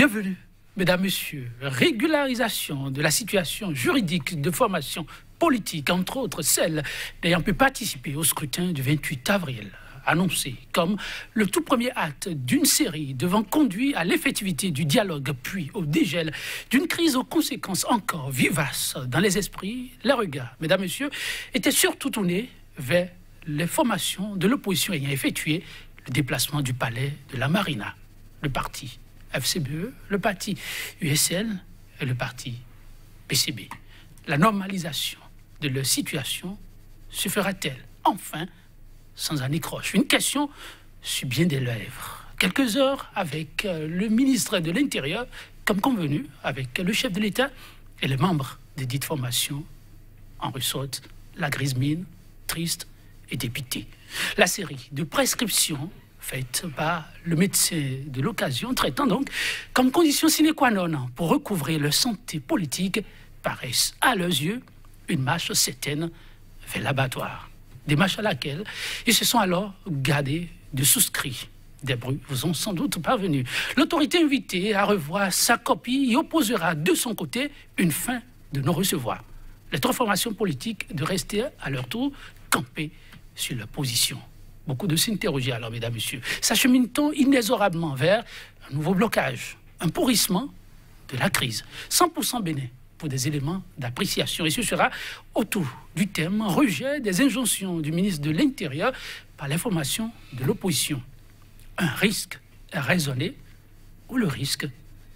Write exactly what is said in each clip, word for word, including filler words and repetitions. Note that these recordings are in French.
Bienvenue, mesdames, messieurs. Régularisation de la situation juridique de formation politique, entre autres celles n'ayant pu participer au scrutin du vingt-huit avril, annoncé comme le tout premier acte d'une série devant conduire à l'effectivité du dialogue, puis au dégel d'une crise aux conséquences encore vivaces dans les esprits. Les regards, mesdames, messieurs, étaient surtout tournés vers les formations de l'opposition ayant effectué le déplacement du palais de la Marina, le parti F C B E, le parti U S L et le parti P C B. La normalisation de leur situation se fera-t-elle enfin sans anicroche? Une question sur bien des lèvres. Quelques heures avec le ministre de l'Intérieur, comme convenu, avec le chef de l'État et les membres des dites formations, en ressortent la grise mine, triste et dépitée. La série de prescriptions faite par le médecin de l'occasion, traitant donc comme condition sine qua non pour recouvrer leur santé politique, paraissent à leurs yeux une marche certaine vers l'abattoir. Démarche à laquelle ils se sont alors gardés de souscrire. Des bruits vous ont sans doute parvenu. L'autorité invitée à revoir sa copie y opposera de son côté une fin de non-recevoir. Les trois formations politiques de rester à leur tour campées sur leur position. Beaucoup de s'interroger alors, mesdames, messieurs. S'achemine-t-on inexorablement vers un nouveau blocage, un pourrissement de la crise, cent pour cent bénin pour des éléments d'appréciation. Et ce sera autour du thème rejet des injonctions du ministre de l'Intérieur par l'information de l'opposition. Un risque raisonné ou le risque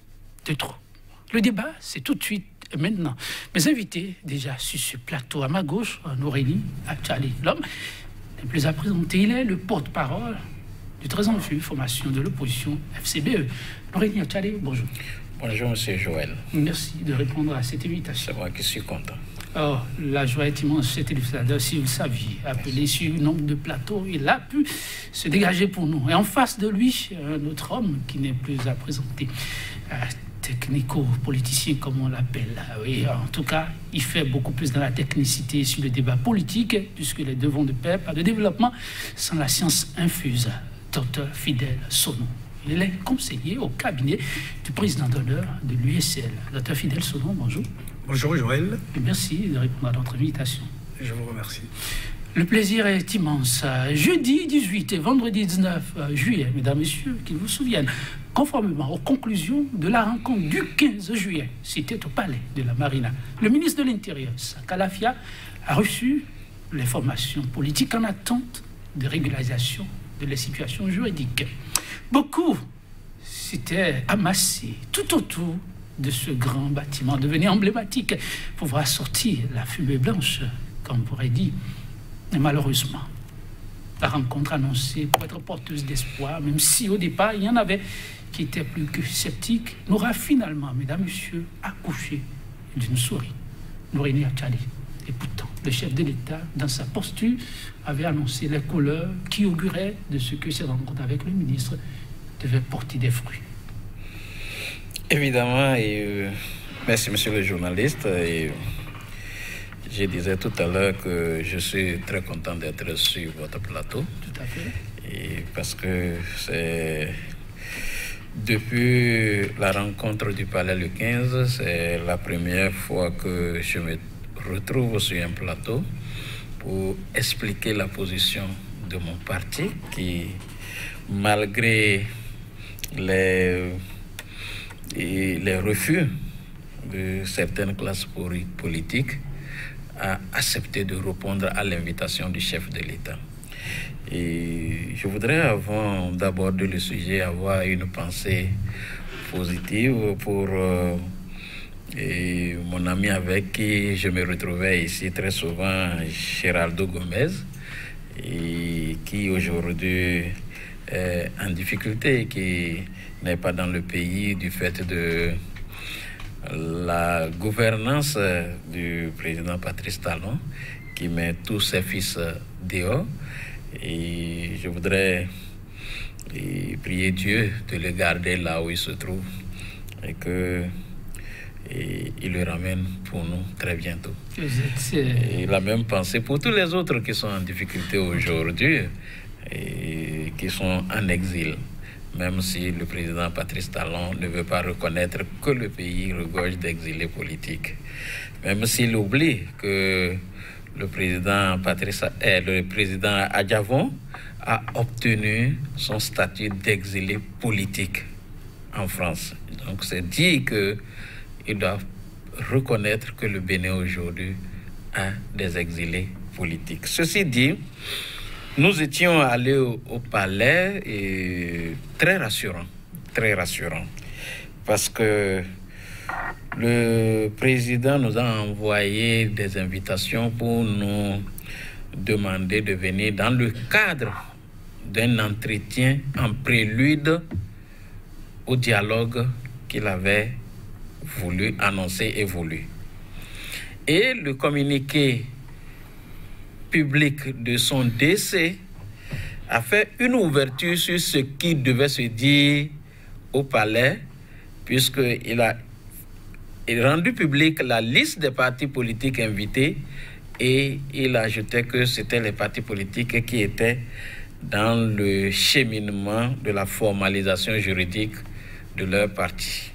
de trop. Le débat, c'est tout de suite et maintenant. Mes invités, déjà sur ce plateau à ma gauche, Aurélie Achali, l'homme le plus à présenter, il est le porte-parole du très en vue formation de l'opposition F C B E. Aurélie Achali, bonjour. Bonjour, monsieur Joël. Merci de répondre à cette invitation. C'est moi qui suis content. Oh, la joie est immense chez Télévisateur. Si vous le saviez, appelé sur le nombre de plateaux, il a pu se dégager pour nous. Et en face de lui, un autre homme qui n'est plus à présenter, euh, technico-politicien comme on l'appelle. Oui, en tout cas, il fait beaucoup plus dans la technicité sur le débat politique, puisque les deux vont de pair, pas de développement sans la science infuse. Docteur Fidèle Sonon. Il est conseiller au cabinet du président d'honneur de l'U S L. Docteur Fidèle Sonon, bonjour. Bonjour Joël. Et merci de répondre à notre invitation. Je vous remercie. Le plaisir est immense. Jeudi dix-huit et vendredi dix-neuf juillet, mesdames, messieurs, qu'ils vous souviennent, conformément aux conclusions de la rencontre du quinze juillet, c'était au palais de la Marina, le ministre de l'Intérieur, Sakalafia, a reçu les formations politiques en attente de régularisation de la situation juridique. Beaucoup s'étaient amassés tout autour de ce grand bâtiment devenu emblématique pour voir sortir la fumée blanche, comme on pourrait dire. Et malheureusement, la rencontre annoncée pour être porteuse d'espoir, même si au départ il y en avait qui étaient plus que sceptiques, n'aura finalement, mesdames, messieurs, accouché d'une souris. Aurélie Achali. Et pourtant, le chef de l'État, dans sa posture, avait annoncé les couleurs qui auguraient de ce que cette rencontre avec le ministre devait porter des fruits. Évidemment, et euh, merci monsieur le journaliste. Et je disais tout à l'heure que je suis très content d'être sur votre plateau. Tout à fait. Et parce que c'est depuis la rencontre du palais le quinze, c'est la première fois que je me retrouve sur un plateau pour expliquer la position de mon parti qui, malgré les, les refus de certaines classes politiques, a accepté de répondre à l'invitation du chef de l'État. Et je voudrais, avant d'aborder le sujet, avoir une pensée positive pour euh, et mon ami avec qui je me retrouvais ici très souvent, Géraldo Gomez, et qui aujourd'hui est en difficulté, qui n'est pas dans le pays du fait de la gouvernance du président Patrice Talon, qui met tous ses fils dehors. Et je voudrais et prier Dieu de le garder là où il se trouve et que et il le ramène pour nous très bientôt. Et la même pensée pour tous les autres qui sont en difficulté aujourd'hui et qui sont en exil. même si le président Patrice Talon ne veut pas reconnaître que le pays regorge d'exilés politiques. Même s'il oublie que le président Patrice, eh, le président Adjavon a obtenu son statut d'exilé politique en France. Donc c'est dit qu'il doit reconnaître que le Bénin aujourd'hui a des exilés politiques. Ceci dit, nous étions allés au, au palais et très rassurant, très rassurant, parce que le président nous a envoyé des invitations pour nous demander de venir dans le cadre d'un entretien en prélude au dialogue qu'il avait voulu annoncer et voulu. Et le communiqué public de son décès a fait une ouverture sur ce qui devait se dire au palais, puisqu'il a il a rendu public la liste des partis politiques invités et il ajoutait que c'était les partis politiques qui étaient dans le cheminement de la formalisation juridique de leur parti.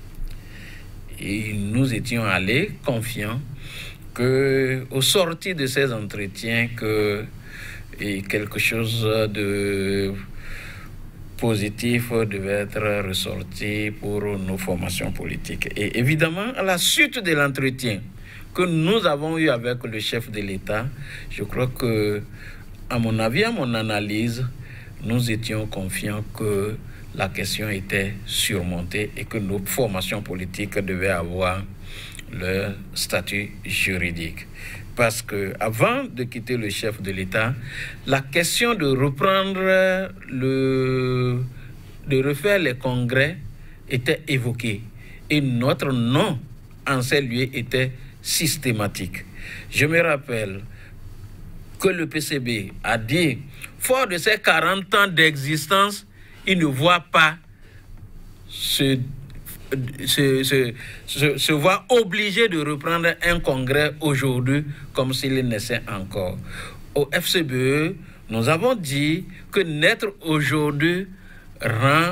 Et nous étions allés confiants qu'au sortir de ces entretiens, que et quelque chose de positif devait être ressorti pour nos formations politiques. Et évidemment, à la suite de l'entretien que nous avons eu avec le chef de l'État, je crois que, à mon avis, à mon analyse, nous étions confiants que la question était surmontée et que nos formations politiques devaient avoir leur statut juridique. Parce que avant de quitter le chef de l'État, la question de reprendre le, de refaire les congrès était évoquée. Et notre nom en ces lieux était systématique. Je me rappelle que le P C B a dit, fort de ses quarante ans d'existence, il ne voit pas ce Se, se, se, se voit obligé de reprendre un congrès aujourd'hui comme s'il naissait encore. Au F C B E, nous avons dit que naître aujourd'hui rend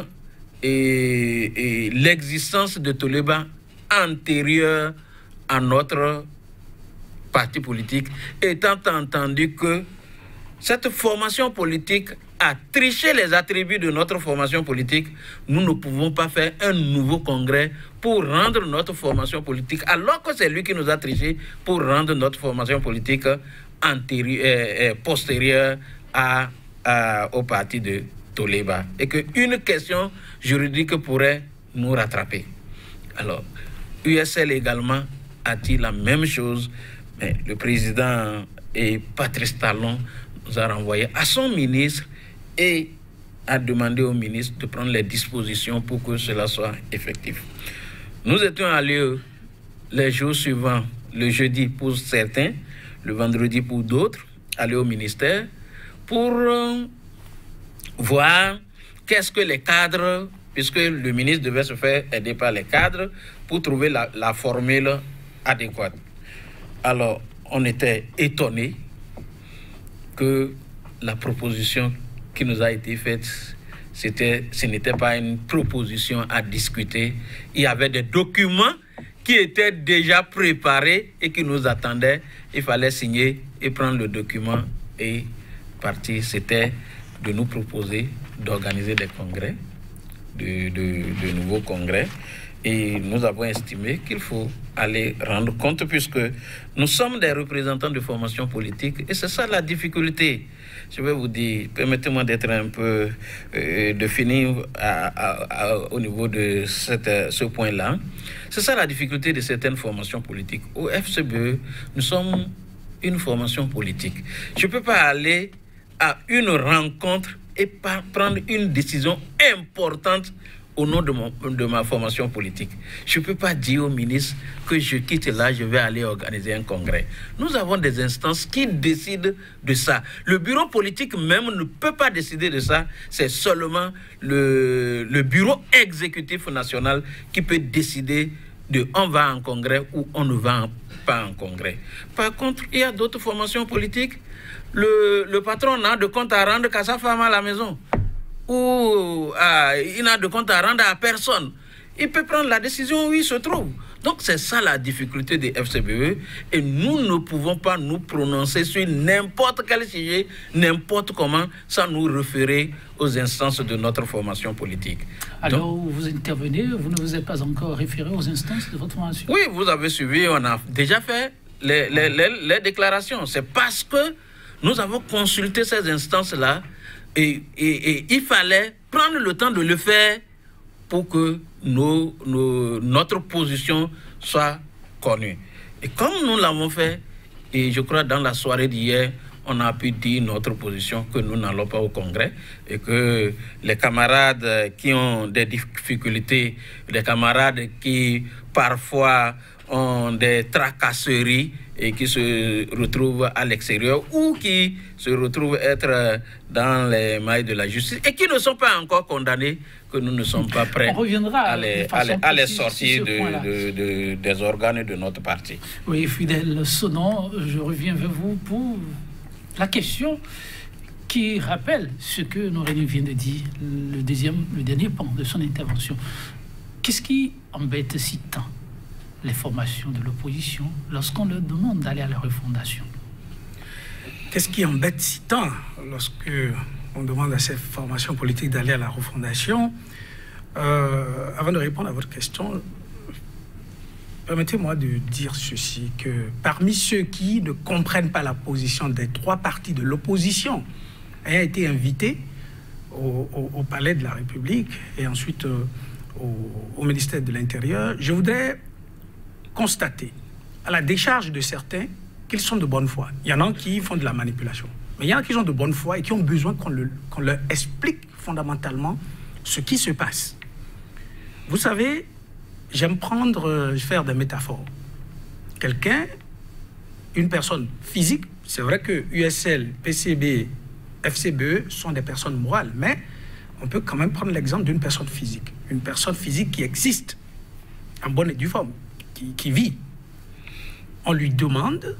l'existence de Toleba antérieure à notre parti politique, étant entendu que cette formation politique a triché les attributs de notre formation politique. Nous ne pouvons pas faire un nouveau congrès pour rendre notre formation politique, alors que c'est lui qui nous a triché pour rendre notre formation politique antérieure, euh, postérieure à, à, au parti de Toleba. Et qu'une question juridique pourrait nous rattraper. Alors, U S L également a dit la même chose, mais le président et Patrice Talon nous a renvoyé à son ministre et a demandé au ministre de prendre les dispositions pour que cela soit effectif. Nous étions allés les jours suivants, le jeudi pour certains, le vendredi pour d'autres, aller au ministère pour euh, voir qu'est-ce que les cadres, puisque le ministre devait se faire aider par les cadres pour trouver la, la formule adéquate. Alors, on était étonnés que la proposition qui nous a été faite, c'était, ce n'était pas une proposition à discuter. Il y avait des documents qui étaient déjà préparés et qui nous attendaient. Il fallait signer et prendre le document et partir. C'était de nous proposer d'organiser des congrès, de, de, de nouveaux congrès. Et nous avons estimé qu'il faut aller rendre compte, puisque nous sommes des représentants de formation politique, et c'est ça la difficulté. Je vais vous dire, permettez-moi d'être un peu, euh, de finir à, à, à, au niveau de cette, ce point-là. C'est ça la difficulté de certaines formations politiques. Au F C B E, nous sommes une formation politique. Je ne peux pas aller à une rencontre et pas prendre une décision importante au nom de, mon, de ma formation politique. Je ne peux pas dire au ministre que je quitte là, je vais aller organiser un congrès. Nous avons des instances qui décident de ça. Le bureau politique même ne peut pas décider de ça. C'est seulement le, le bureau exécutif national qui peut décider de on va en congrès ou on ne va pas en congrès. Par contre, il y a d'autres formations politiques. Le, le patron n'a de compte à rendre qu'à sa femme à la maison. ou ah, il n'a de compte à rendre à personne, il peut prendre la décision où il se trouve. Donc c'est ça la difficulté des F C B E, et nous ne pouvons pas nous prononcer sur n'importe quel sujet, n'importe comment, sans nous référer aux instances de notre formation politique. Alors donc, vous intervenez, vous ne vous êtes pas encore référé aux instances de votre formation? Oui, vous avez suivi, on a déjà fait les, les, les, les déclarations. C'est parce que nous avons consulté ces instances-là, et, et, et il fallait prendre le temps de le faire pour que nos, nos, notre position soit connue. Et comme nous l'avons fait, et je crois dans la soirée d'hier, on a pu dire notre position, que nous n'allons pas au Congrès, et que les camarades qui ont des difficultés, les camarades qui parfois ont des tracasseries et qui se retrouvent à l'extérieur ou qui se retrouvent être dans les mailles de la justice et qui ne sont pas encore condamnés, que nous ne sommes pas prêts à les, à les, à les sortir de, de, de, des organes de notre parti. Oui, Fidèle Sonon, je reviens vers vous pour la question qui rappelle ce que Norénie vient de dire, le, deuxième, le dernier pan de son intervention. Qu'est-ce qui embête si tant les formations de l'opposition lorsqu'on leur demande d'aller à la refondation? Qu'est-ce qui embête si tant lorsque on demande à ces formations politiques d'aller à la refondation? euh, Avant de répondre à votre question, permettez-moi de dire ceci, que parmi ceux qui ne comprennent pas la position des trois partis de l'opposition ayant été invités au, au, au Palais de la République et ensuite euh, au, au ministère de l'Intérieur, je voudrais constater à la décharge de certains qu'ils sont de bonne foi. Il y en a qui font de la manipulation, mais il y en a qui sont de bonne foi et qui ont besoin qu'on le, qu'on leur explique fondamentalement ce qui se passe. Vous savez, j'aime prendre, euh, faire des métaphores. Quelqu'un, une personne physique, c'est vrai que U S L, P C B, F C B E sont des personnes morales, mais on peut quand même prendre l'exemple d'une personne physique. Une personne physique qui existe, en bonne et due forme, qui, qui vit. On lui demande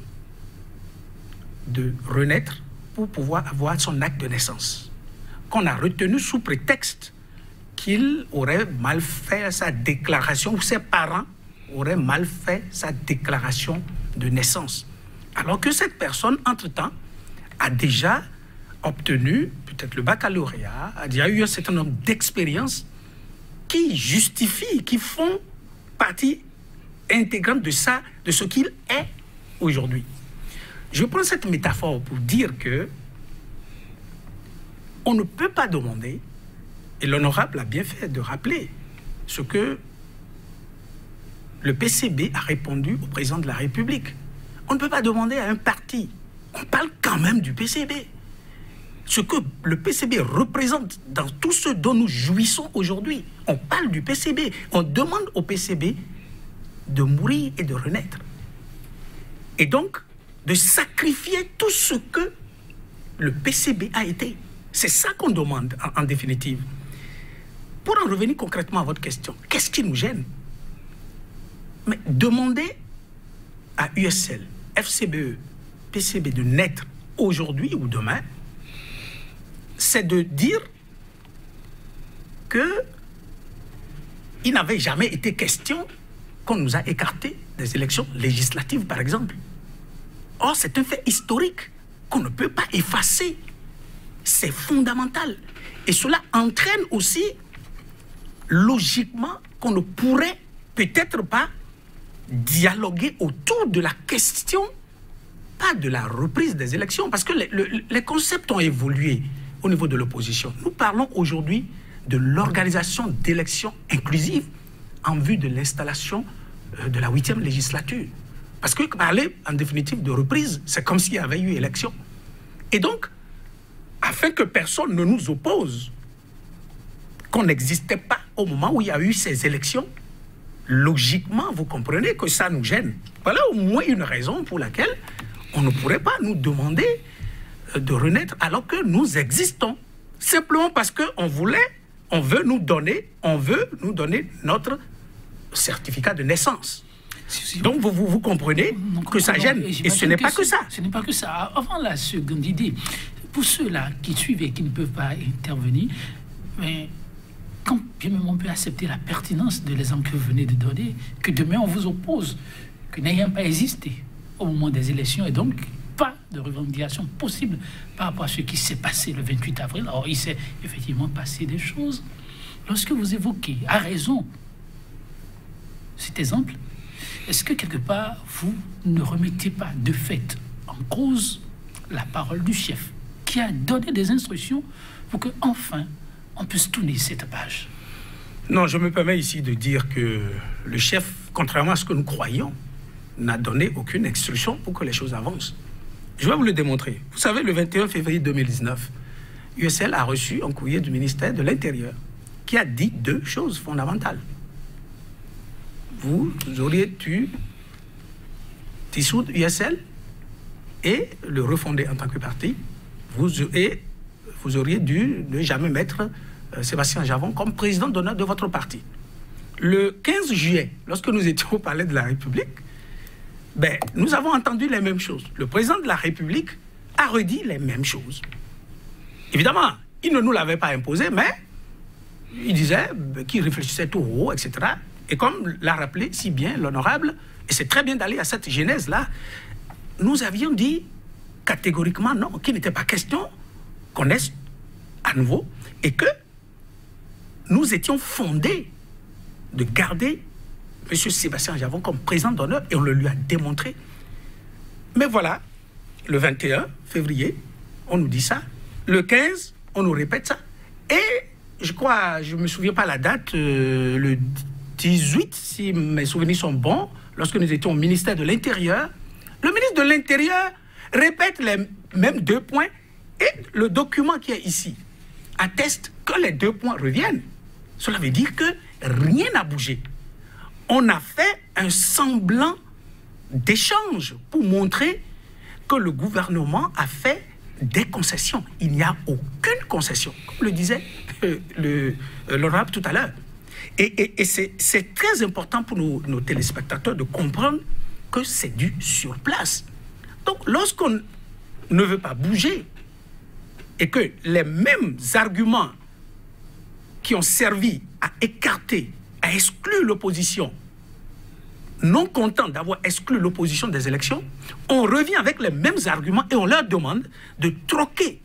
de renaître pour pouvoir avoir son acte de naissance, qu'on a retenu sous prétexte qu'il aurait mal fait sa déclaration, ou ses parents auraient mal fait sa déclaration de naissance. Alors que cette personne, entre-temps, a déjà obtenu peut-être le baccalauréat, a déjà eu un certain nombre d'expériences qui justifient, qui font partie intégrante de ça, de ce qu'il est aujourd'hui. Je prends cette métaphore pour dire que on ne peut pas demander, et l'honorable a bien fait de rappeler ce que le P C B a répondu au président de la République. On ne peut pas demander à un parti, on parle quand même du P C B. Ce que le P C B représente dans tout ce dont nous jouissons aujourd'hui, on parle du P C B, on demande au P C B de mourir et de renaître. Et donc, de sacrifier tout ce que le P C B a été. C'est ça qu'on demande, en, en définitive. Pour en revenir concrètement à votre question, qu'est-ce qui nous gêne? Mais demander à U S L, F C B E, P C B de naître aujourd'hui ou demain, c'est de dire que il n'avait jamais été question qu'on nous a écartés des élections législatives, par exemple. Or, c'est un fait historique qu'on ne peut pas effacer. C'est fondamental. Et cela entraîne aussi, logiquement, qu'on ne pourrait peut-être pas dialoguer autour de la question, pas de la reprise des élections, parce que les, les, les concepts ont évolué au niveau de l'opposition. Nous parlons aujourd'hui de l'organisation d'élections inclusives en vue de l'installation de la huitième législature. Parce que parler, en définitive, de reprise, c'est comme s'il y avait eu élection. Et donc, afin que personne ne nous oppose, qu'on n'existait pas au moment où il y a eu ces élections, logiquement, vous comprenez que ça nous gêne. Voilà au moins une raison pour laquelle on ne pourrait pas nous demander de renaître alors que nous existons. Simplement parce qu'on voulait, on veut nous donner, on veut nous donner notre certificat de naissance. Si, si, Donc vous, vous, vous comprenez donc, que ça gêne. Et ce n'est pas que ça. Ce n'est pas que ça. Avant la seconde idée, pour ceux-là qui suivent et qui ne peuvent pas intervenir, Mais quand bien même on peut accepter la pertinence de l'exemple que vous venez de donner, que demain on vous oppose, que n'ayant pas existé au moment des élections et donc pas de revendication possible par rapport à ce qui s'est passé le vingt-huit avril. Alors il s'est effectivement passé des choses. Lorsque vous évoquez à raison cet exemple, est-ce que quelque part vous ne remettez pas de fait en cause la parole du chef qui a donné des instructions pour que enfin on puisse tourner cette page? Non, je me permets ici de dire que le chef, contrairement à ce que nous croyons, n'a donné aucune instruction pour que les choses avancent. Je vais vous le démontrer. Vous savez, le vingt et un février deux mille dix-neuf, U S L a reçu un courrier du ministère de l'Intérieur qui a dit deux choses fondamentales. Vous auriez dû dissoudre U S L et le refonder en tant que parti. Vous, et vous auriez dû ne jamais mettre euh, Sébastien Javon comme président d'honneur de votre parti. Le quinze juillet, lorsque nous étions au Palais de la République, ben, nous avons entendu les mêmes choses. Le président de la République a redit les mêmes choses. Évidemment, il ne nous l'avait pas imposé, mais il disait qu'il réfléchissait tout haut, et cetera. Et comme l'a rappelé si bien l'honorable, et c'est très bien d'aller à cette genèse-là, nous avions dit catégoriquement non, qu'il n'était pas question qu'on est à nouveau, et que nous étions fondés de garder M. Sébastien Javon comme président d'honneur, et on le lui a démontré. Mais voilà, le vingt et un février, on nous dit ça. Le quinze, on nous répète ça. Et je crois, je ne me souviens pas la date, euh, le dix-huit, si mes souvenirs sont bons, lorsque nous étions au ministère de l'Intérieur, le ministre de l'Intérieur répète les mêmes deux points, et le document qui est ici atteste que les deux points reviennent. Cela veut dire que rien n'a bougé. On a fait un semblant d'échange pour montrer que le gouvernement a fait des concessions. Il n'y a aucune concession, comme le disait euh, l'honorable tout à l'heure. Et, et, et c'est très important pour nos, nos téléspectateurs de comprendre que c'est du sur place. Donc, lorsqu'on ne veut pas bouger et que les mêmes arguments qui ont servi à écarter, à exclure l'opposition, non content d'avoir exclu l'opposition des élections, on revient avec les mêmes arguments et on leur demande de troquer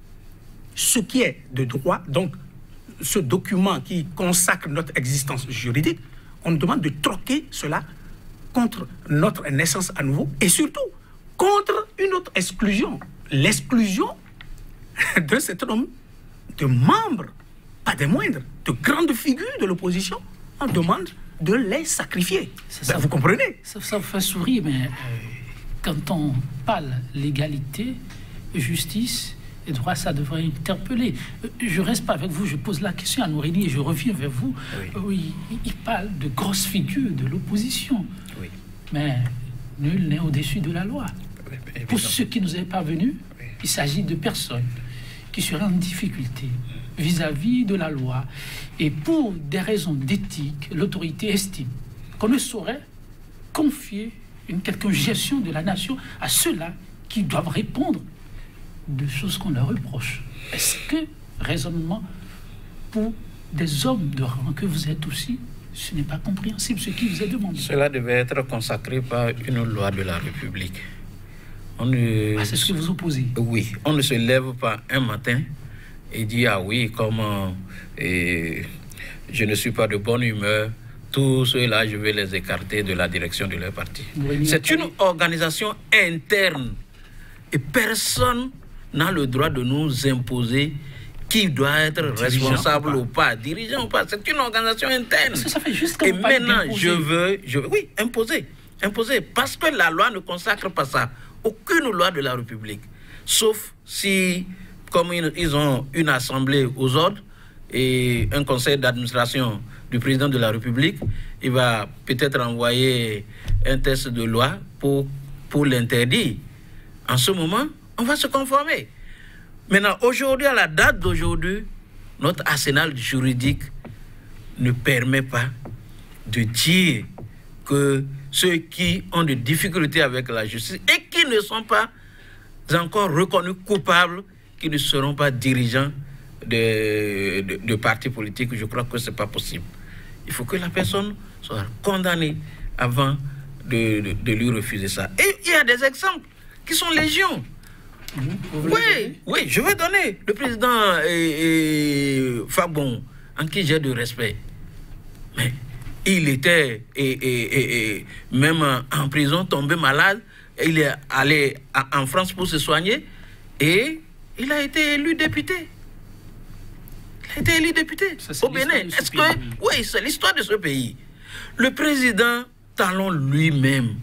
ce qui est de droit, donc ce document qui consacre notre existence juridique, on nous demande de troquer cela contre notre naissance à nouveau et surtout contre une autre exclusion, l'exclusion d'un certain nombre de membres, pas des moindres, de grandes figures de l'opposition. On demande de les sacrifier. Ça, ben, ça vous comprenez? Ça, ça vous fait sourire, mais euh, quand on parle légalité, justice et droit, ça devrait interpeller. Je reste pas avec vous, je pose la question à Nourini et je reviens vers vous. Oui. Oui, il parle de grosses figures de l'opposition. Oui. Mais nul n'est au-dessus de la loi. Oui, pour ceux qui nous est parvenus, oui. Il s'agit de personnes qui seraient en difficulté vis-à-vis de la loi. Et pour des raisons d'éthique, l'autorité estime qu'on ne saurait confier une quelconque gestion de la nation à ceux-là qui doivent répondre de choses qu'on leur reproche. Est-ce que, raisonnement, pour des hommes de rang que vous êtes aussi, ce n'est pas compréhensible ce qui vous est demandé? Cela devait être consacré par une loi de la République. On ne... Ah, c'est ce que vous opposez? Oui, on ne se lève pas un matin et dit, ah oui, comme et, je ne suis pas de bonne humeur, tous ceux-là, je vais les écarter de la direction de leur parti. C'est une organisation interne et personne n'a le droit de nous imposer qui doit être responsable ou pas, dirigeant ou pas. C'est une organisation interne. Ça, ça fait juste et maintenant, je veux, je veux, oui, imposer, imposer, parce que la loi ne consacre pas ça. Aucune loi de la République, sauf si, comme ils ont une assemblée aux ordres et un conseil d'administration du président de la République, il va peut-être envoyer un texte de loi pour, pour l'interdire. En ce moment, on va se conformer. Maintenant, aujourd'hui, à la date d'aujourd'hui, notre arsenal juridique ne permet pas de dire que ceux qui ont des difficultés avec la justice et qui ne sont pas encore reconnus coupables, qui ne seront pas dirigeants de, de, de partis politiques, je crois que ce n'est pas possible. Il faut que la personne soit condamnée avant de, de, de lui refuser ça. Et il y a des exemples qui sont légion. Oui, oui, je vais donner. Le président et, et Fabon, en qui j'ai de respect. Mais il était et, et, et, et même en prison, tombé malade. Il est allé en France pour se soigner et il a été élu député. Il a été élu député au Bénin. Est-ce que... Oui, c'est l'histoire de ce pays. Le président Talon lui-même,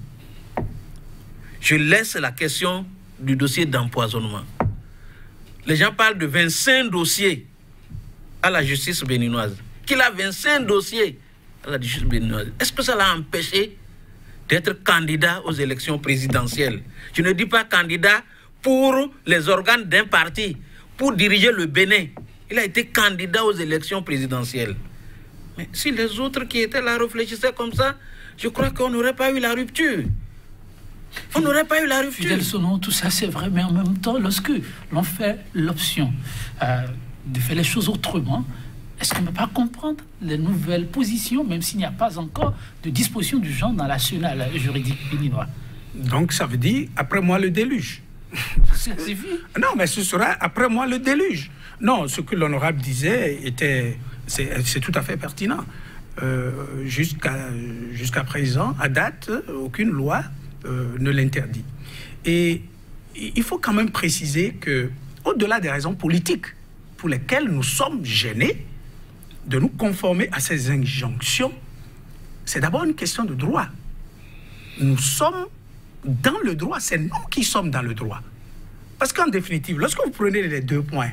je laisse la question du dossier d'empoisonnement. Les gens parlent de vingt-cinq dossiers à la justice béninoise. Qu'il a vingt-cinq dossiers à la justice béninoise. Est-ce que ça l'a empêché d'être candidat aux élections présidentielles? Je ne dis pas candidat pour les organes d'un parti, pour diriger le Bénin. Il a été candidat aux élections présidentielles. Mais si les autres qui étaient là réfléchissaient comme ça, je crois qu'on n'aurait pas eu la rupture. On n'aurait pas eu la rupture. Fidèle Sonon, tout ça c'est vrai, mais en même temps, lorsque l'on fait l'option euh, de faire les choses autrement, est-ce qu'on ne peut pas comprendre les nouvelles positions, même s'il n'y a pas encore de disposition du genre dans l'arsenal juridique béninois? Donc ça veut dire, après moi le déluge. C'est vu. Non, mais ce sera après moi le déluge. Non, ce que l'honorable disait était, c'est tout à fait pertinent. Euh, jusqu'à jusqu'à présent, à date, aucune loi euh, ne l'interdit. Et il faut quand même préciser que, au-delà des raisons politiques pour lesquelles nous sommes gênés de nous conformer à ces injonctions, c'est d'abord une question de droit. Nous sommes dans le droit, c'est nous qui sommes dans le droit. Parce qu'en définitive, lorsque vous prenez les deux points,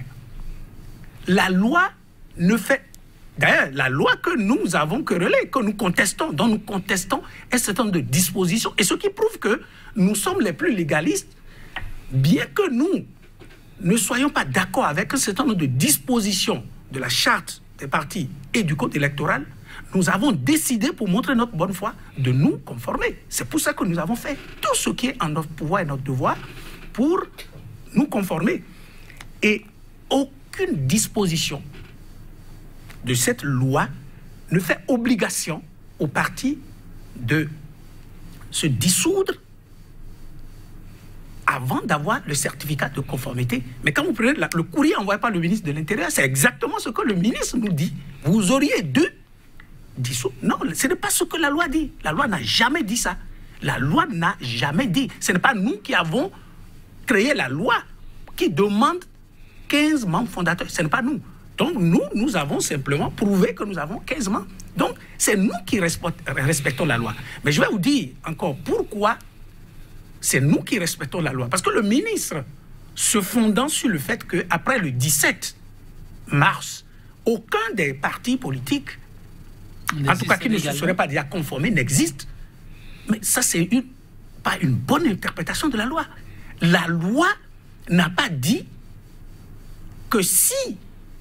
la loi ne fait... D'ailleurs, la loi que nous avons querellée, que nous contestons, dont nous contestons un certain nombre de dispositions, et ce qui prouve que nous sommes les plus légalistes, bien que nous ne soyons pas d'accord avec un certain nombre de dispositions de la charte des partis et du code électoral, nous avons décidé, pour montrer notre bonne foi, de nous conformer. C'est pour ça que nous avons fait tout ce qui est en notre pouvoir et notre devoir pour nous conformer. Et aucune disposition de cette loi ne fait obligation aux partis de se dissoudre avant d'avoir le certificat de conformité. Mais quand vous prenez la, le courrier envoyé par le ministre de l'Intérieur, c'est exactement ce que le ministre nous dit. Vous auriez dû dissoudre. Non, ce n'est pas ce que la loi dit. La loi n'a jamais dit ça. La loi n'a jamais dit. Ce n'est pas nous qui avons créé la loi qui demande quinze membres fondateurs. Ce n'est pas nous. Donc, nous, nous avons simplement prouvé que nous avons quinze membres. Donc, c'est nous qui respectons la loi. Mais je vais vous dire encore pourquoi c'est nous qui respectons la loi. Parce que le ministre, se fondant sur le fait qu'après le dix-sept mars, aucun des partis politiques, en tout cas qui ne se serait pas déjà conformé, n'existe. Mais ça, c'est une, pas une bonne interprétation de la loi. La loi n'a pas dit que si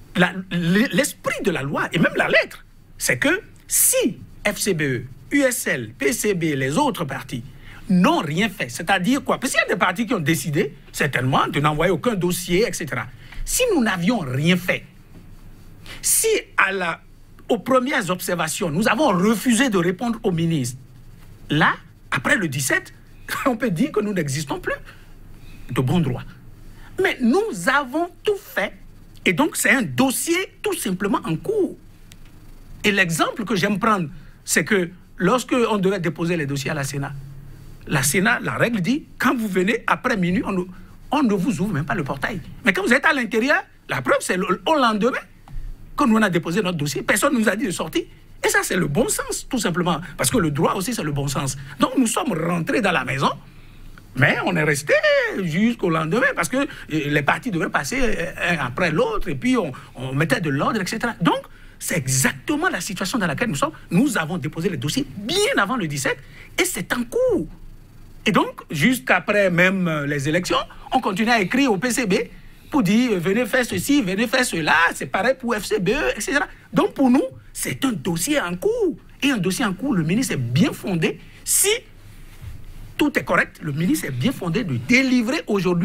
l'esprit de la loi, et même la lettre, c'est que si F C B E, U S L, P C B, les autres partis n'ont rien fait, c'est-à-dire quoi? Parce qu'il y a des partis qui ont décidé, certainement, de n'envoyer aucun dossier, et cetera. Si nous n'avions rien fait, si à la, aux premières observations, nous avons refusé de répondre au ministre, là, après le dix-sept, on peut dire que nous n'existons plus de bon droit. Mais nous avons tout fait. Et donc, c'est un dossier tout simplement en cours. Et l'exemple que j'aime prendre, c'est que lorsque on devait déposer les dossiers à la Sénat, la Sénat, la règle dit, quand vous venez après minuit, on ne, on ne vous ouvre même pas le portail. Mais quand vous êtes à l'intérieur, la preuve, c'est au lendemain que nous on a déposé notre dossier. Personne ne nous a dit de sortir. Et ça, c'est le bon sens, tout simplement. Parce que le droit aussi, c'est le bon sens. Donc, nous sommes rentrés dans la maison. Mais on est resté jusqu'au lendemain parce que les partis devaient passer un après l'autre et puis on, on mettait de l'ordre, et cetera. Donc, c'est exactement la situation dans laquelle nous sommes. Nous avons déposé les dossiers bien avant le dix-sept et c'est en cours. Et donc, jusqu'après même les élections, on continue à écrire au P C B pour dire venez faire ceci, venez faire cela, c'est pareil pour F C B E, et cetera. Donc, pour nous, c'est un dossier en cours. Et un dossier en cours, le ministre est bien fondé. Si tout est correct, le ministre est bien fondé de délivrer aujourd'hui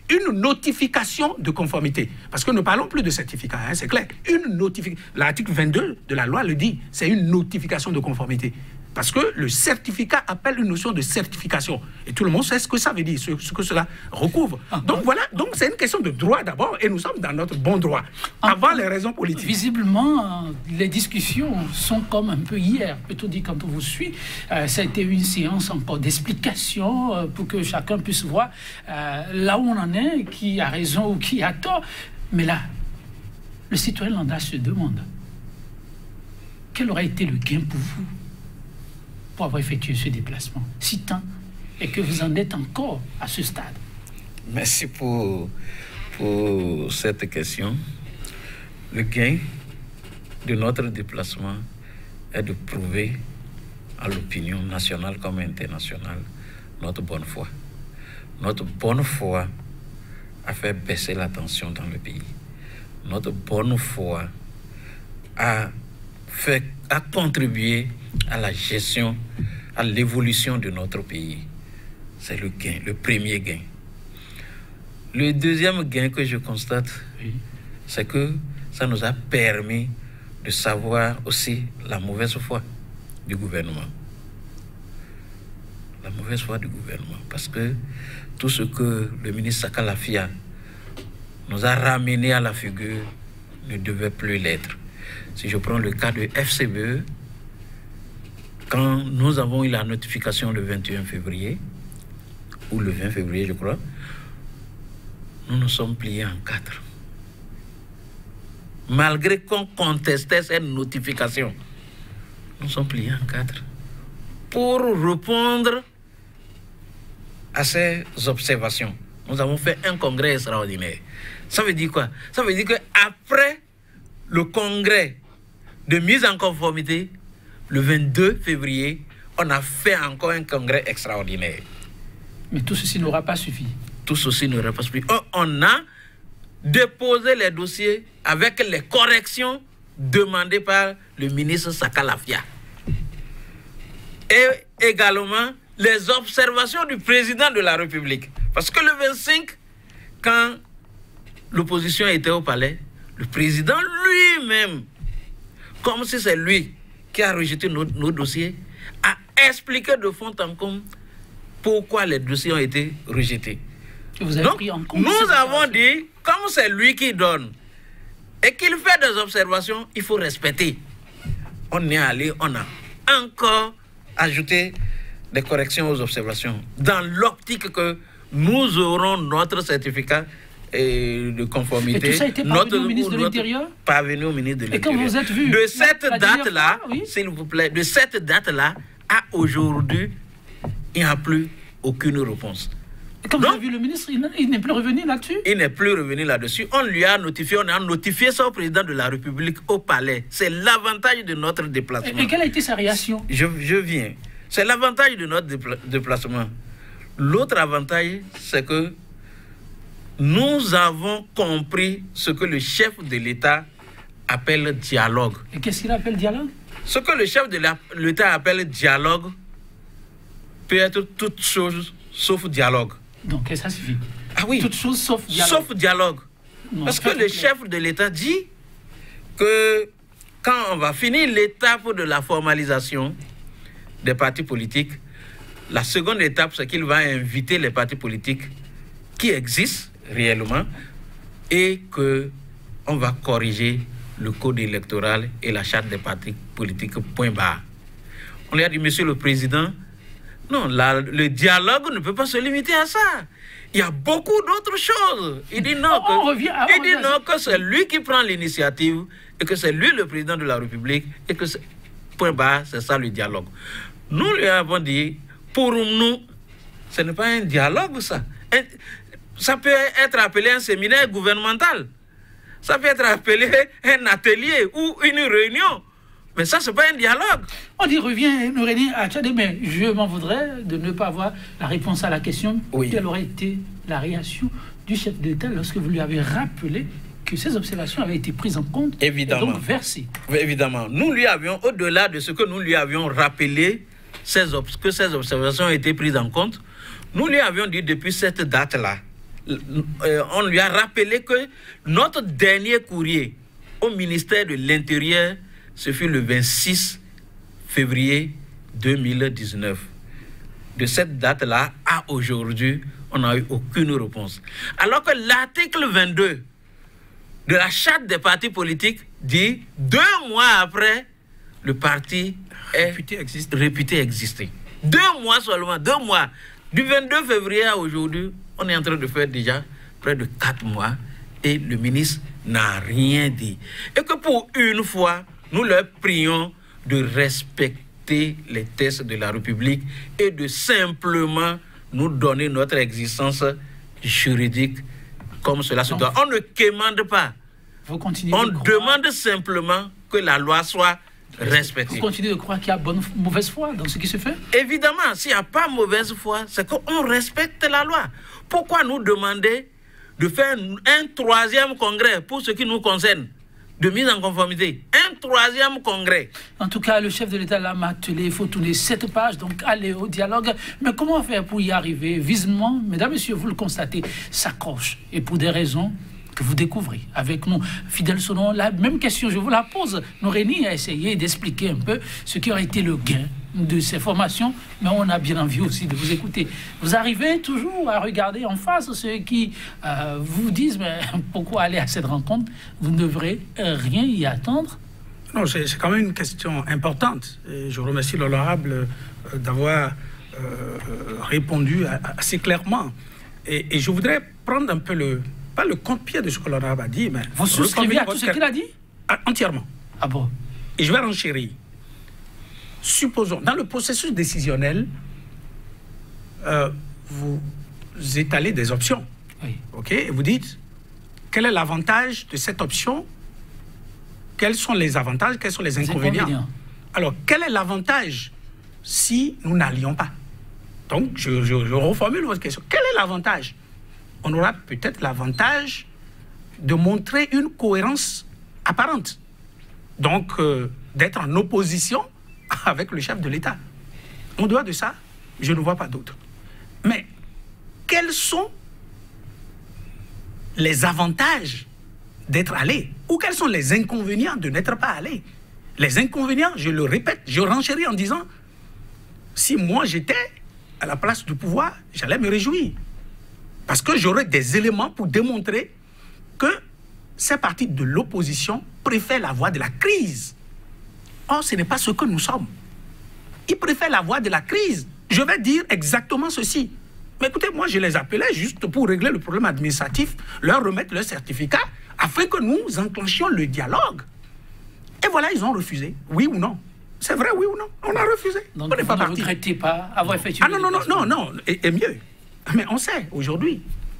une notification de conformité. Parce que nous ne parlons plus de certificat, hein, c'est clair. Une notification. L'article vingt-deux de la loi le dit, c'est une notification de conformité. Parce que le certificat appelle une notion de certification. Et tout le monde sait ce que ça veut dire, ce, ce que cela recouvre. Ah, donc voilà, donc c'est une question de droit d'abord, et nous sommes dans notre bon droit, ah, avant les raisons politiques. Visiblement, les discussions sont comme un peu hier. Peut-on dire, quand on vous suit, euh, ça a été une séance encore d'explication euh, pour que chacun puisse voir euh, là où on en est, qui a raison ou qui a tort. Mais là, le citoyen lambda se demande quel aurait été le gain pour vous pour avoir effectué ce déplacement, si tant et que vous en êtes encore à ce stade. Merci pour, pour cette question. Le gain de notre déplacement est de prouver à l'opinion nationale comme internationale notre bonne foi. Notre bonne foi a fait baisser la tension dans le pays. Notre bonne foi a, fait, a contribué à la gestion, à l'évolution de notre pays. C'est le gain, le premier gain. Le deuxième gain que je constate, oui, c'est que ça nous a permis de savoir aussi la mauvaise foi du gouvernement. La mauvaise foi du gouvernement. Parce que tout ce que le ministre Saka Lafia nous a ramené à la figure ne devait plus l'être. Si je prends le cas de F C B E, quand nous avons eu la notification le vingt et un février, ou le vingt février, je crois, nous nous sommes pliés en quatre. Malgré qu'on contestait cette notification, nous sommes pliés en quatre pour répondre à ces observations. Nous avons fait un congrès extraordinaire. Ça veut dire quoi? Ça veut dire qu'après le congrès de mise en conformité, le vingt-deux février, on a fait encore un congrès extraordinaire. Mais tout ceci n'aura pas suffi. Tout ceci n'aura pas suffi. On a déposé les dossiers avec les corrections demandées par le ministre Saka Lafia. Et également les observations du président de la République. Parce que le vingt-cinq, quand l'opposition était au palais, le président lui-même, comme si c'est lui qui a rejeté nos, nos dossiers, a expliqué de fond en comble pourquoi les dossiers ont été rejetés. Vous avez Donc, pris en compte nous avons dit, comme c'est lui qui donne et qu'il fait des observations, il faut respecter. On est allé, on a encore ajouté des corrections aux observations dans l'optique que nous aurons notre certificat et de conformité. Et tout ça a été parvenu notre, au ministre de notre, l'Intérieur? Parvenu au ministre de l'Intérieur. Et quand vous êtes vu de cette date-là, oui, s'il vous plaît, de cette date-là à aujourd'hui, il n'y a plus aucune réponse. Et quand Donc, vous avez vu le ministre, il n'est plus revenu là-dessus? Il n'est plus revenu là-dessus. On lui a notifié, on a notifié ça au président de la République au palais. C'est l'avantage de notre déplacement. Et, et quelle a été sa réaction? Je, je viens. C'est l'avantage de notre dépla déplacement. L'autre avantage, c'est que nous avons compris ce que le chef de l'État appelle dialogue. Et qu'est-ce qu'il appelle dialogue? Ce que le chef de l'État appelle dialogue peut être toute chose sauf dialogue. Donc, ça suffit. Ah oui. Toute chose sauf dialogue. Sauf dialogue. Non, Parce que le chef de l'État dit que quand on va finir l'étape de la formalisation des partis politiques, la seconde étape, c'est qu'il va inviter les partis politiques qui existent réellement et qu'on va corriger le code électoral et la charte des partis politiques, point barre. On lui a dit, monsieur le président, non, la, le dialogue ne peut pas se limiter à ça. Il y a beaucoup d'autres choses. Il dit non, on, on revient, que, il dit non que c'est lui qui prend l'initiative et que c'est lui le président de la République et que point barre, c'est ça le dialogue. Nous lui avons dit, pour nous, ce n'est pas un dialogue, ça. Ça peut être appelé un séminaire gouvernemental. Ça peut être appelé un atelier ou une réunion. Mais ça, ce n'est pas un dialogue. On dit revient, nous réunit à Tchad, mais je m'en voudrais de ne pas avoir la réponse à la question. Oui. Quelle aurait été la réaction du chef de l'État lorsque vous lui avez rappelé que ces observations avaient été prises en compte? Évidemment. Et donc versées? Évidemment. Nous lui avions, au-delà de ce que nous lui avions rappelé, ces que ces observations ont été prises en compte, nous lui avions dit depuis cette date-là, euh, on lui a rappelé que notre dernier courrier au ministère de l'Intérieur, ce fut le vingt-six février deux mille dix-neuf. De cette date-là à aujourd'hui, on n'a eu aucune réponse. Alors que l'article vingt-deux de la charte des partis politiques dit deux mois après, le parti est réputé exister. Réputé exister. Deux mois seulement, deux mois. Du vingt-deux février à aujourd'hui, on est en train de faire déjà près de quatre mois et le ministre n'a rien dit. Et que pour une fois, nous leur prions de respecter les textes de la République et de simplement nous donner notre existence juridique comme cela se doit. On ne quémande pas. Vous continuez On de croire... demande simplement que la loi soit respectée. Vous continuez de croire qu'il y a bonne, mauvaise foi dans ce qui se fait? Évidemment, s'il n'y a pas mauvaise foi, c'est qu'on respecte la loi. Pourquoi nous demander de faire un troisième congrès pour ce qui nous concerne, de mise en conformité? Un troisième congrès. En tout cas, le chef de l'État l'a martelé, il faut tourner cette page, donc aller au dialogue. Mais comment faire pour y arriver? Visiblement, mesdames, messieurs, vous le constatez, s'accroche. Et pour des raisons que vous découvrez avec nous. Fidèle Sonon, la même question, je vous la pose. Norénie a essayé d'expliquer un peu ce qui aurait été le gain de ces formations, mais on a bien envie aussi de vous écouter. Vous arrivez toujours à regarder en face ceux qui euh, vous disent mais pourquoi aller à cette rencontre? Vous ne devrez rien y attendre. Non, c'est quand même une question importante. Et je remercie l'honorable euh, d'avoir euh, répondu assez clairement. Et, et je voudrais prendre un peu le... pas le contre-pied de ce que l'honorable a dit, mais... Vous souscrivez à tout ce qu'il a dit? Entièrement. Ah bon? Et je vais renchérir. Supposons, dans le processus décisionnel, euh, vous étalez des options. Oui. OK? Et vous dites, quel est l'avantage de cette option? Quels sont les avantages? Quels sont les inconvénients? inconvénients. Alors, quel est l'avantage si nous n'allions pas? Donc, je, je, je reformule votre question. Quel est l'avantage? On aura peut-être l'avantage de montrer une cohérence apparente. Donc, euh, d'être en opposition avec le chef de l'État. En dehors de ça, je ne vois pas d'autre. Mais quels sont les avantages d'être allé? Ou quels sont les inconvénients de n'être pas allé? Les inconvénients, je le répète, je renchéris en disant, si moi j'étais à la place du pouvoir, j'allais me réjouir. Parce que j'aurais des éléments pour démontrer que ces partis de l'opposition préfèrent la voie de la crise. Or, ce n'est pas ce que nous sommes. Ils préfèrent la voie de la crise. Je vais dire exactement ceci. Mais écoutez, moi, je les appelais juste pour régler le problème administratif, leur remettre leur certificat, afin que nous enclenchions le dialogue. Et voilà, ils ont refusé. Oui ou non? C'est vrai, oui ou non? On a refusé. Donc, on n'est vous pas ne parti. regrettez pas avoir effectué... Ah non, non, non, non, non, et, et mieux. Mais on sait, aujourd'hui,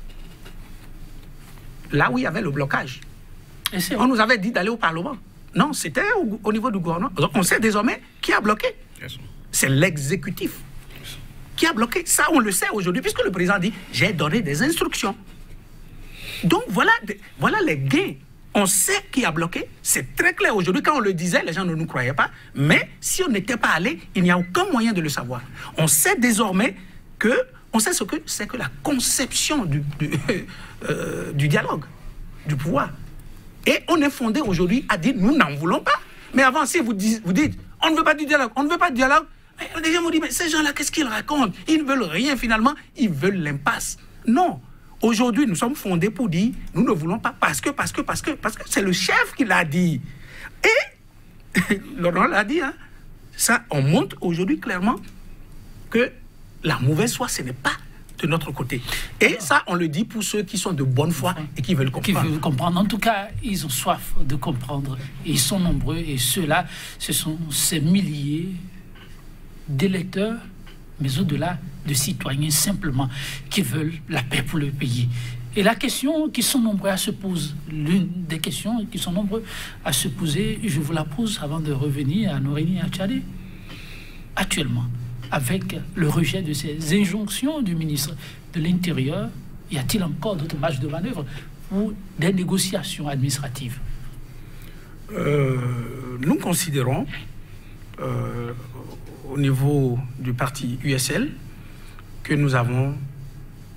là où il y avait le blocage, on nous avait dit d'aller au Parlement. Non, c'était au, au niveau du gouvernement. Donc on sait désormais qui a bloqué. C'est l'exécutif qui a bloqué. Ça, on le sait aujourd'hui, puisque le président dit « j'ai donné des instructions ». Donc voilà, voilà les gains. On sait qui a bloqué. C'est très clair aujourd'hui. Quand on le disait, les gens ne nous croyaient pas. Mais si on n'était pas allé, il n'y a aucun moyen de le savoir. On sait désormais que... On sait ce que c'est que la conception du, du, euh, du dialogue, du pouvoir. Et on est fondé aujourd'hui à dire nous n'en voulons pas. Mais avant, si vous, dis, vous dites on ne veut pas du dialogue, on ne veut pas de dialogue, les gens vous disent mais ces gens-là, qu'est-ce qu'ils racontent? Ils ne veulent rien finalement, ils veulent l'impasse. Non. Aujourd'hui, nous sommes fondés pour dire nous ne voulons pas parce que, parce que, parce que, parce que c'est le chef qui l'a dit. Et Laurent l'a dit, hein, ça, on montre aujourd'hui clairement que la mauvaise foi, ce n'est pas de notre côté. Et ça, on le dit pour ceux qui sont de bonne foi et qui veulent comprendre. Qui veulent comprendre. En tout cas, ils ont soif de comprendre. Et ils sont nombreux. Et ceux-là, ce sont ces milliers d'électeurs, mais au-delà de citoyens simplement, qui veulent la paix pour le pays. Et la question qui sont nombreux à se poser, l'une des questions qui sont nombreux à se poser, je vous la pose avant de revenir à Norénie et à Tchadé. Actuellement, avec le rejet de ces injonctions du ministre de l'Intérieur, y a-t-il encore d'autres marges de manœuvre pour des négociations administratives? euh, Nous considérons, euh, au niveau du parti U S L, que nous avons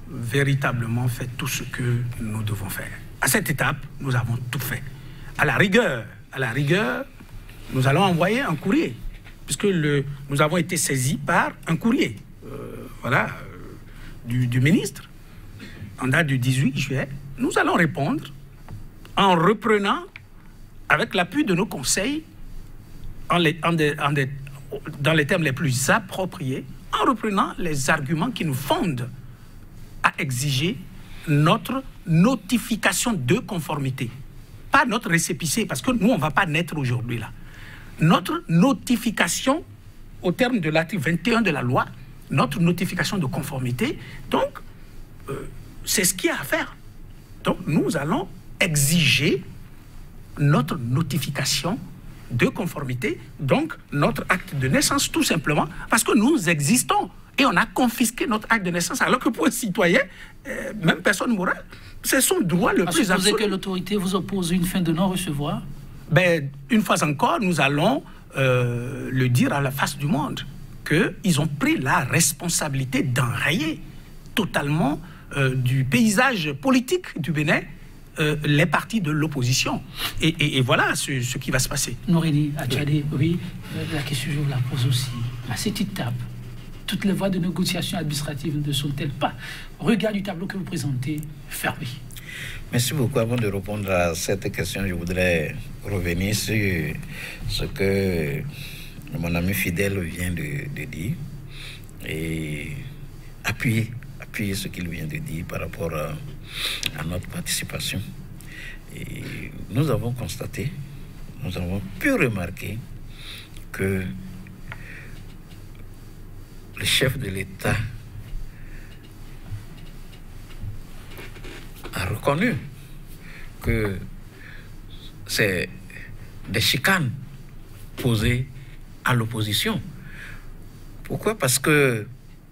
véritablement fait tout ce que nous devons faire. À cette étape, nous avons tout fait. À la rigueur, à la rigueur, nous allons envoyer un courrier, puisque le, nous avons été saisis par un courrier, euh, voilà, euh, du, du ministre, en date du dix-huit juillet. Nous allons répondre en reprenant, avec l'appui de nos conseils, en les, en des, en des, dans les termes les plus appropriés, en reprenant les arguments qui nous fondent à exiger notre notification de conformité. Pas notre récépissé, parce que nous, on ne va pas naître aujourd'hui là. Notre notification, au terme de l'article vingt et un de la loi, notre notification de conformité, donc, euh, c'est ce qu'il y a à faire. Donc, nous allons exiger notre notification de conformité, donc notre acte de naissance, tout simplement, parce que nous existons et on a confisqué notre acte de naissance, alors que pour un citoyen, euh, même personne morale, c'est son droit le parce plus absolu. Vous que l'autorité vous oppose une fin de non-recevoir? Ben, une fois encore, nous allons euh, le dire à la face du monde, qu'ils ont pris la responsabilité d'enrayer totalement euh, du paysage politique du Bénin euh, les partis de l'opposition. Et, et, et voilà ce, ce qui va se passer. Noreyni Attiali, oui, la question je vous la pose aussi. À cette étape, toutes les voies de négociation administrative ne sont-elles pas, au regard du tableau que vous présentez, fermées? Merci beaucoup. Avant de répondre à cette question, je voudrais revenir sur ce que mon ami fidèle vient de, de dire et appuyer, appuyer ce qu'il vient de dire par rapport à, à notre participation. Et nous avons constaté, nous avons pu remarquer que le chef de l'État a reconnu que c'est des chicanes posées à l'opposition. Pourquoi? Parce que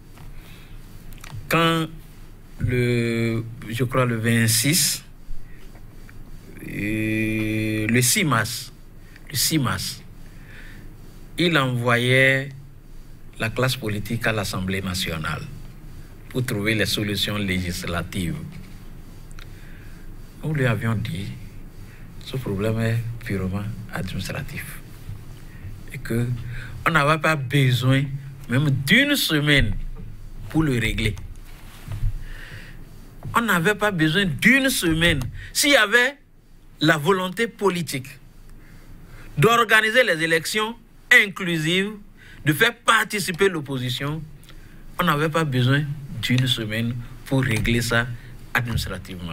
quand le, je crois le vingt-six, euh, le six mars, le six mars, il envoyait la classe politique à l'Assemblée nationale pour trouver les solutions législatives. Nous lui avions dit ce problème est purement administratif et que on n'avait pas besoin même d'une semaine pour le régler. On n'avait pas besoin d'une semaine s'il y avait la volonté politique d'organiser les élections inclusives, de faire participer l'opposition. On n'avait pas besoin d'une semaine pour régler ça administrativement.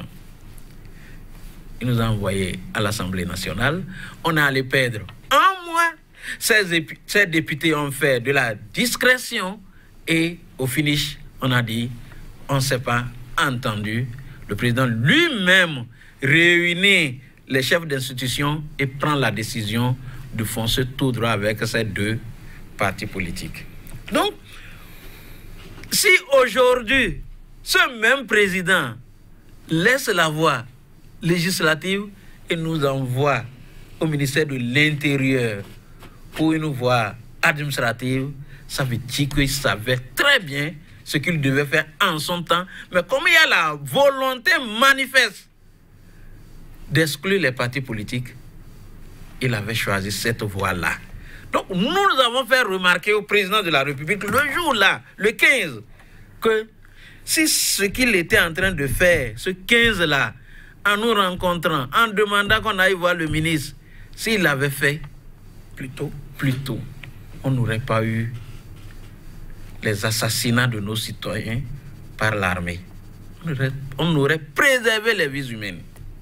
Il nous a envoyés à l'Assemblée nationale. On est allé perdre un mois. Ces, ces députés ont fait de la discrétion et au finish, on a dit, on ne s'est pas entendu. Le président lui-même réunit les chefs d'institution et prend la décision de foncer tout droit avec ces deux partis politiques. Donc, si aujourd'hui, ce même président laisse la voie législative et nous envoie au ministère de l'Intérieur pour une voie administrative, ça veut dire qu'il savait très bien ce qu'il devait faire en son temps. Mais comme il y a la volonté manifeste d'exclure les partis politiques, il avait choisi cette voie-là. Donc nous, nous avons fait remarquer au président de la République le jour-là, le quinze, que si ce qu'il était en train de faire, ce quinze-là, en nous rencontrant, en demandant qu'on aille voir le ministre, s'il l'avait fait plus tôt, plus tôt, on n'aurait pas eu les assassinats de nos citoyens par l'armée. On aurait, on aurait préservé les vies humaines.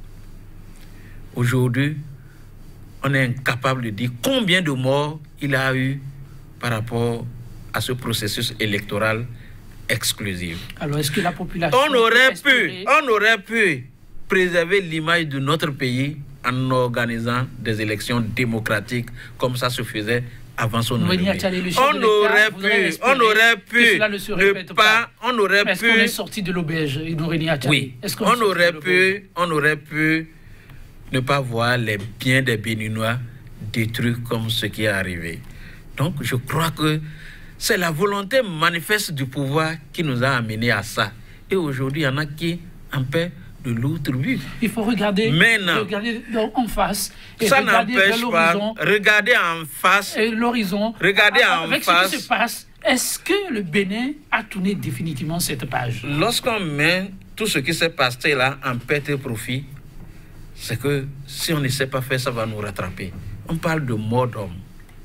Aujourd'hui, on est incapable de dire combien de morts il a eu par rapport à ce processus électoral exclusif. Alors, est-ce que la population... On aurait pu, on aurait pu préserver l'image de notre pays en organisant des élections démocratiques comme ça se faisait avant son arrivée. On aurait pu, on aurait pu ne pas, on aurait pu... Est-ce qu'on est sorti de l'auberge, Noreyni Attiali? Oui, on aurait pu, on aurait pu ne pas voir les biens des Béninois détruits comme ce qui est arrivé. Donc, je crois que c'est la volonté manifeste du pouvoir qui nous a amenés à ça. Et aujourd'hui, il y en a qui en paient de lourds tributs. Il faut regarder, Maintenant, regarder en face. Et ça regarder n'empêche pas. l'horizon. Regardez en face. Et l'horizon. Regardez en avec face. ce qui se passe, est-ce que le Bénin a tourné définitivement cette page? Lorsqu'on met tout ce qui s'est passé là en perte et profit, c'est que si on ne sait pas faire, ça va nous rattraper. On parle de mort d'homme.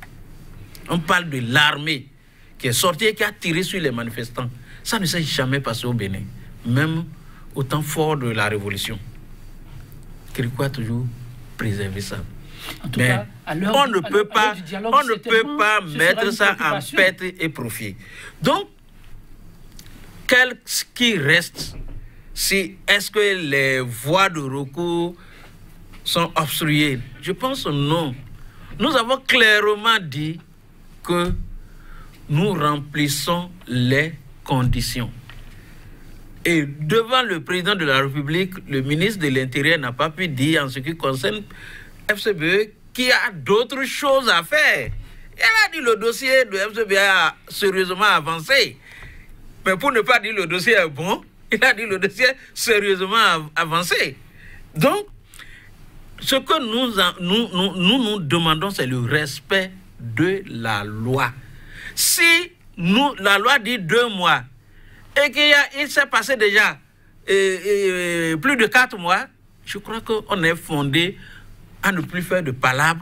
On parle de l'armée qui est sortie et qui a tiré sur les manifestants. Ça ne s'est jamais passé au Bénin, même au temps fort de la Révolution. Kirikou a toujours préservé ça. En tout Mais cas, à l'heure, on ne à peut l'heure, à pas, l'heure du dialogue, on ne peut certainement, pas ce mettre sera une ça en préoccupation. perte et profit. Donc, qu'est-ce qui reste? Si, est-ce que les voies de recours sont obstruées? Je pense non. Nous avons clairement dit que nous remplissons les conditions. Et devant le président de la République, le ministre de l'Intérieur n'a pas pu dire en ce qui concerne F C B E qu'il y a d'autres choses à faire. Il a dit que le dossier de F C B E a sérieusement avancé. Mais pour ne pas dire que le dossier est bon, il a dit que le dossier est sérieusement avancé. Donc, ce que nous, nous, nous, nous, nous demandons, c'est le respect de la loi. Si nous, la loi dit deux mois, et qu'il s'est passé déjà euh, euh, plus de quatre mois, je crois qu'on est fondé à ne plus faire de palabres.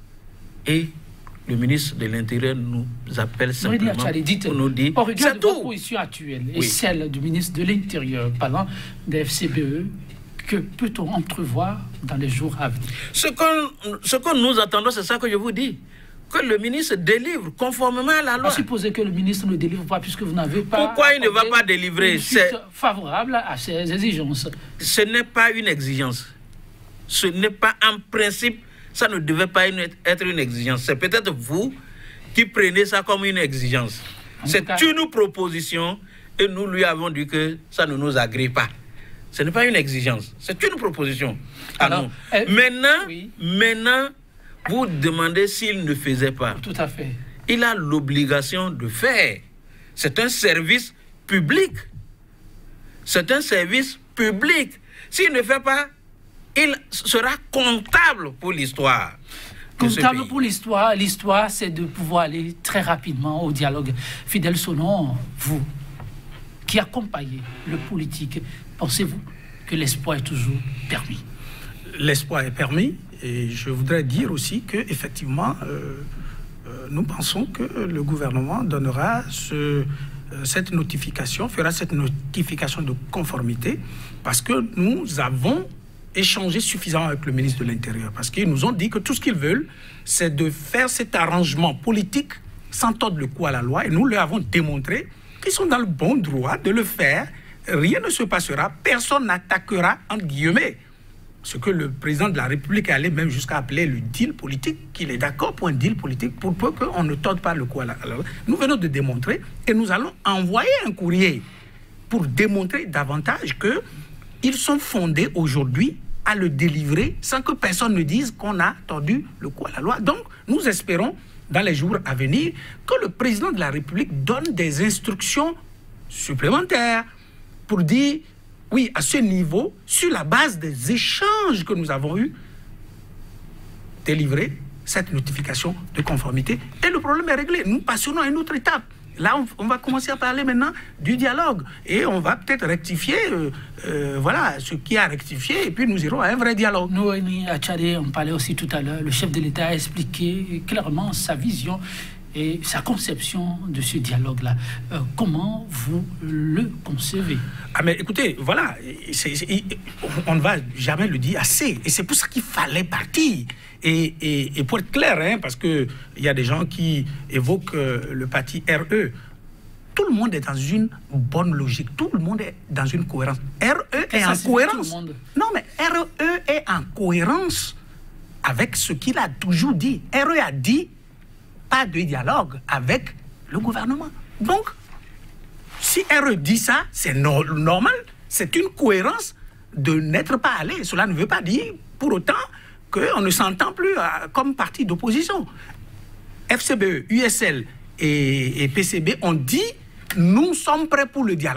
Et le ministre de l'Intérieur nous appelle simplement pour nous dire au regard c'est de votre tout. position actuelle et Oui. celle du ministre de l'Intérieur parlant des F C B E, que peut-on entrevoir dans les jours à venir? Ce que, ce que nous attendons, c'est ça que je vous dis. Que le ministre délivre conformément à la loi. À supposer que le ministre ne délivre pas puisque vous n'avez pas... Pourquoi il ne va pas délivrer? C'est favorable à ces exigences. Ce n'est pas une exigence. Ce n'est pas un principe. Ça ne devait pas une- être une exigence. C'est peut-être vous qui prenez ça comme une exigence. En C'est tout cas- une proposition et nous lui avons dit que ça ne nous agrée pas. Ce n'est pas une exigence. C'est une proposition à Alors, nous. euh, maintenant, oui. maintenant, vous demandez s'il ne faisait pas. Tout à fait. Il a l'obligation de faire. C'est un service public. C'est un service public. S'il ne fait pas, il sera comptable pour l'histoire. de ce Comptable pays. pour l'histoire, l'histoire c'est de pouvoir aller très rapidement au dialogue. Fidèle Sonon, vous qui accompagnez le politique, pensez-vous que l'espoir est toujours permis? L'espoir est permis et je voudrais dire aussi que effectivement, euh, euh, nous pensons que le gouvernement donnera ce, euh, cette notification, fera cette notification de conformité parce que nous avons échangé suffisamment avec le ministre de l'Intérieur parce qu'ils nous ont dit que tout ce qu'ils veulent, c'est de faire cet arrangement politique sans tordre le cou à la loi et nous leur avons démontré qu'ils sont dans le bon droit de le faire. Rien ne se passera, personne n'attaquera, entre guillemets, ce que le président de la République est allé même jusqu'à appeler le deal politique, qu'il est d'accord pour un deal politique pour peu qu'on ne torde pas le cou à la loi. Nous venons de démontrer et nous allons envoyer un courrier pour démontrer davantage qu'ils sont fondés aujourd'hui à le délivrer sans que personne ne dise qu'on a tordu le cou à la loi. Donc, nous espérons, dans les jours à venir, que le président de la République donne des instructions supplémentaires pour dire, oui, à ce niveau, sur la base des échanges que nous avons eus, délivrer cette notification de conformité. Et le problème est réglé. Nous passons à une autre étape. Là, on, on va commencer à parler maintenant du dialogue. Et on va peut-être rectifier euh, euh, voilà, ce qui a rectifié. Et puis nous irons à un vrai dialogue. Nous, à Tchadé, on parlait aussi tout à l'heure, le chef de l'État a expliqué clairement sa vision et sa conception de ce dialogue-là. Euh, comment vous le concevez? Ah mais écoutez, voilà, c'est, c'est, on ne va jamais le dire assez. Et c'est pour ça qu'il fallait partir. Et, et, et pour être clair, hein, parce qu'il y a des gens qui évoquent euh, le parti R E, tout le monde est dans une bonne logique. Tout le monde est dans une cohérence. R E est ça en signifie cohérence. tout le monde? Non, mais R E est en cohérence avec ce qu'il a toujours dit. R E a dit pas de dialogue avec le gouvernement. Donc, si R E dit ça, c'est no- normal. C'est une cohérence de n'être pas allé. Cela ne veut pas dire pour autant qu'on ne s'entend plus euh, comme parti d'opposition. F C B E, U S L et, et P C B ont dit nous sommes prêts pour le dialogue.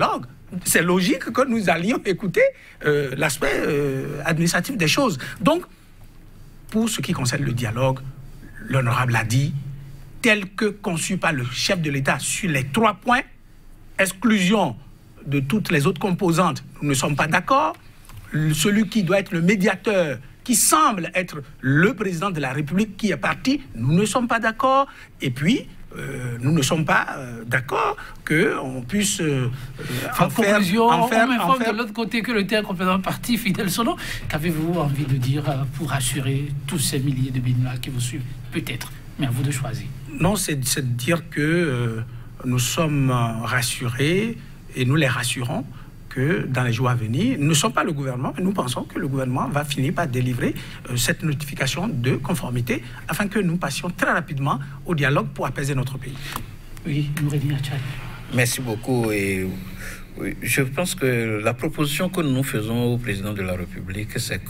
c'est logique que nous allions écouter euh, l'aspect euh, administratif des choses. Donc, pour ce qui concerne le dialogue, l'honorable a dit, tel que conçu par le chef de l'État sur les trois points, exclusion de toutes les autres composantes, nous ne sommes pas d'accord. Celui qui doit être le médiateur, qui semble être le président de la République qui est parti, nous ne sommes pas d'accord. Et puis, euh, nous ne sommes pas euh, d'accord qu'on puisse euh, en, en faire... En faire, on m'informe de l'autre côté que le terre complètement parti, Fidèle Sono. Qu'avez-vous envie de dire pour rassurer tous ces milliers de Béninois qui vous suivent? Peut-être, mais à vous de choisir. Non, c'est de dire que euh, nous sommes rassurés et nous les rassurons que dans les jours à venir, nous ne sommes pas le gouvernement, mais nous pensons que le gouvernement va finir par délivrer euh, cette notification de conformité afin que nous passions très rapidement au dialogue pour apaiser notre pays. Oui, Noureddine Achad. Merci beaucoup. Et, oui, je pense que la proposition que nous faisons au président de la République, c'est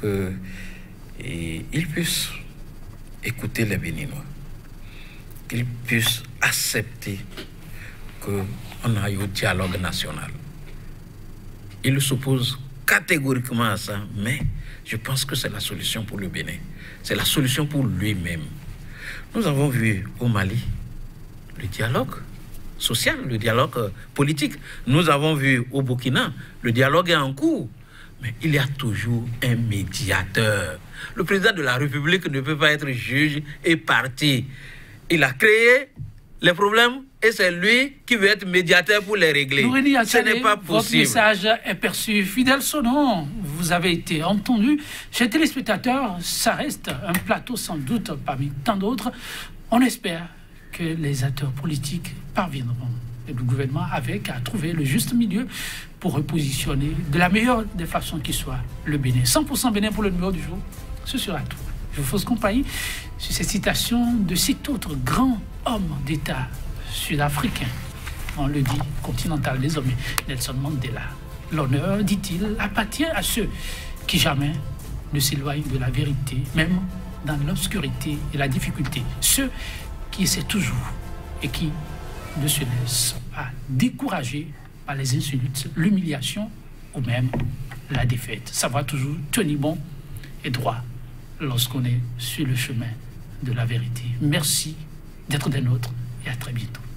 qu'il puisse écouter les Béninois, qu'il puisse accepter qu'on aille au dialogue national. Il s'oppose catégoriquement à ça, mais je pense que c'est la solution pour le Bénin. C'est la solution pour lui-même. Nous avons vu au Mali le dialogue social, le dialogue politique. Nous avons vu au Burkina, le dialogue est en cours. Mais il y a toujours un médiateur. Le président de la République ne peut pas être juge et parti. Il a créé les problèmes et c'est lui qui veut être médiateur pour les régler. Ce n'est pas possible. Votre message est perçu. Fidèle Sono, vous avez été entendu. Chez téléspectateurs, ça reste un plateau sans doute parmi tant d'autres. On espère que les acteurs politiques parviendront, et le gouvernement avec, à trouver le juste milieu pour repositionner de la meilleure des façons qui soit le Bénin. cent pour cent Bénin pour le numéro du jour. Ce sera tout. Je vous fausse compagnie sur cette citation de cet autre grand homme d'État sud-africain, on le dit, continental désormais, Nelson Mandela. L'honneur, dit-il, appartient à ceux qui jamais ne s'éloignent de la vérité, même dans l'obscurité et la difficulté. Ceux qui essaient toujours et qui ne se laissent pas décourager par les insultes, l'humiliation ou même la défaite. Savoir toujours tenir bon et droit lorsqu'on est sur le chemin de la vérité. Merci d'être des nôtres et à très bientôt.